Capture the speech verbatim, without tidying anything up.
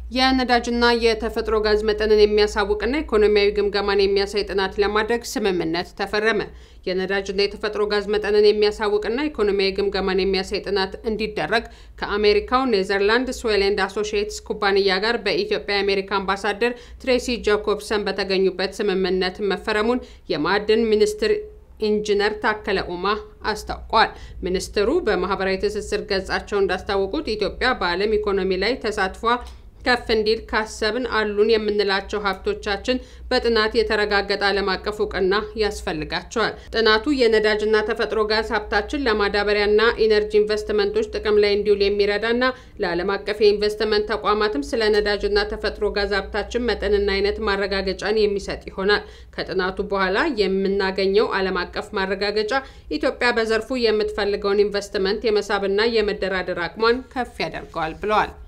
የነዳጅና የተፈጥሮ ጋዝ መጠንን የሚያሳውቅና ኢኮኖሚያዊ ግምገማን የሚያሳይ ጥናት ለማድረግ ስምምነት ተፈረመ። የነዳጅና የተፈጥሮ ጋዝ መጠንን የሚያሳውቅና ኢኮኖሚያዊ ግምገማን የሚያሳይ ጥናት እንዲደረግ ከአሜሪካው ኔዘርላንድስ ኦይል ኤንድ አሶሺየትስ ኩባንያ ጋር በኢትዮጵያ የአሜሪካ አምባሳደር ትሬሲ ጃኮብሰን በተገኙበት ስምምነት መፈረሙን የማዕድን ሚኒስትር ኢንጂነር ታከለ ኡማ አስታውቋል። ሚኒስትሩ በማህበራዊ ትስስር ገጻቸው እንዳስታወቁት ኢትዮጵያ በዓለም ኢኮኖሚ ላይ ተሳትፏ ከፍ እንዲል ካሰብን አሉን የምንላቸው ሀብቶቻችን በጥናት የተረጋገጠ ዓለም አቀፍ ዕውቅና ያስፈልጋቸዋል። ጥናቱ የነዳጅና ተፈጥሮ ጋዝ ሀብታችን ለማዳበሪያና ኢነርጂ ኢንቨስትመንቶች ጥቅም ላይ እንዲውል የሚረዳና ለዓለም አቀፍ የኢንቨስትመንት ተቋማትም ስለ ነዳጅና ተፈጥሮ ጋዝ ሀብታችን መጠንና አይነት ማረጋገጫን የሚሰጥ ይሆናል። ከጥናቱ በኋላ የምናገኘው ዓለም አቀፍ ማረጋገጫ ኢትዮጵያ በዘርፉ የምትፈልገውን ኢንቨስትመንት የመሳብና የመደራደር አቅሟን ከፍ ያደርገዋል ብለዋል።